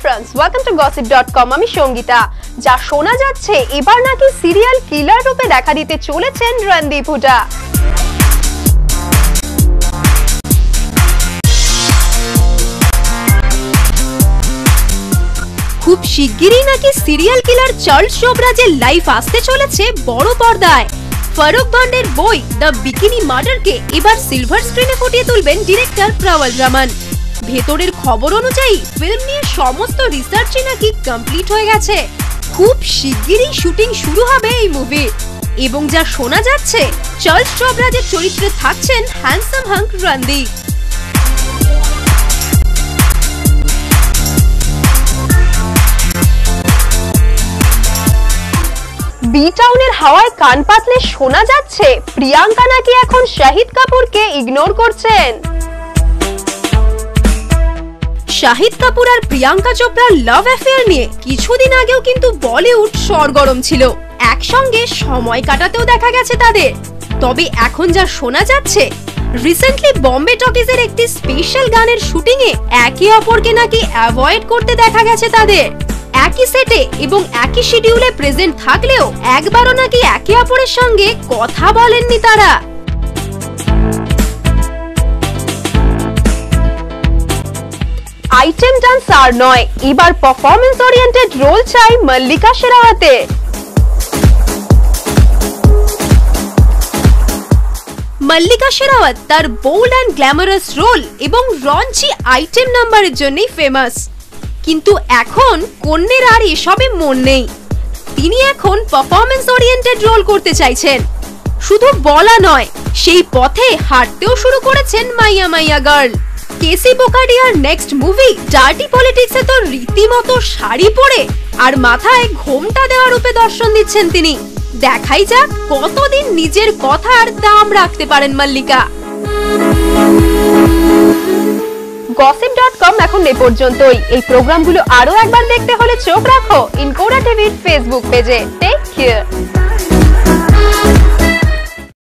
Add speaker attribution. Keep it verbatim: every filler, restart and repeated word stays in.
Speaker 1: friends, welcome to gossip dot com. আমি সঙ্গীতা। যা শোনা যাচ্ছে এবার নাকি সিরিয়াল কিলার রূপে দেখা দিতে চলেছেন রণদীপ হুডা। খুব শিগগিরই নাকি সিরিয়াল কিলার চার্লস চোপড়াজের লাইফ আসতে চলেছে বড় পর্দায়। ফারুক ভান্ডের বই দ্য বিকিনি মার্ডারকে এবার সিলভার স্ক্রিনে ফুটিয়ে তুলবেন ডিরেক্টর প্রওয়াল রহমান। ভেতরের খবর অনুযায়ী ফিল্ম নিয়ে সমস্ত রিসার্চই নাকি কমপ্লিট হয়ে গেছে। খুব শিগগিরই শুটিং শুরু হবে এই মুভি এবং যা শোনা যাচ্ছে চার্লস চোপড়াজের চরিত্রে থাকছেন হ্যান্ডসাম হাঙ্ক রণদীপ। বি টাউনের হাওয়ায় কান পাতলে শোনা যাচ্ছে প্রিয়াঙ্কা নাকি এখন শাহিদ কাপুরকে ইগনোর করছেন। শাহিদ কাপুর আর প্রিয়াঙ্কা চোপড়ার লাভ অ্যাফেয়ার নিয়ে কিছুদিন আগেও কিন্তু বলিউড সরগরম ছিল, একসঙ্গে সময় কাটাতেও দেখা গেছে তাদের। তবে এখন যা শোনা যাচ্ছে রিসেন্টলি বম্বে টকিজের একটি স্পেশাল গানের শুটিং এ একে অপরকে নাকি অ্যাভয়েড করতে দেখা গেছে তাদের। একই সেটে এবং একই শিডিউলে প্রেজেন্ট থাকলেও একবারও নাকি একে অপরের সঙ্গে কথা বলেননি তারা। আইটেম ডান্স আর নয়, এবার পারফরম্যান্স ওরিয়েন্টেড রোল চাই মল্লিকা শেরাওয়াতে। মল্লিকা শেরাওয়াত তার বোল্ড অ্যান্ড গ্ল্যামারাস রোল এবং রঞ্চি আইটেম নাম্বারের জন্যই ফেমাস, কিন্তু এখন কন্যের আর এসবে মন নেই। তিনি এখন পারফরম্যান্স ওরিয়েন্টেড রোল করতে চাইছেন। শুধু বলা নয়, সেই পথে হাঁটতেও শুরু করেছেন মাইয়া মাইয়া গার্ল। কেসি পোকাডিয়ার নেক্সট মুভি ডার্টি পলিটিক্সে তো রীতিমতো শাড়ি পরে আর মাথায় ঘোমটা দেওয়া রূপে দর্শন দিচ্ছেন তিনি। দেখাই যাক কতদিন নিজের কথার দাম রাখতে পারেন মল্লিকা। gossip dot com এখন এই পর্যন্তই। এই প্রোগ্রামগুলো আরো একবার দেখতে হলে চোখ রাখো ইনকোরা টিভির ফেসবুক পেজে। Take care.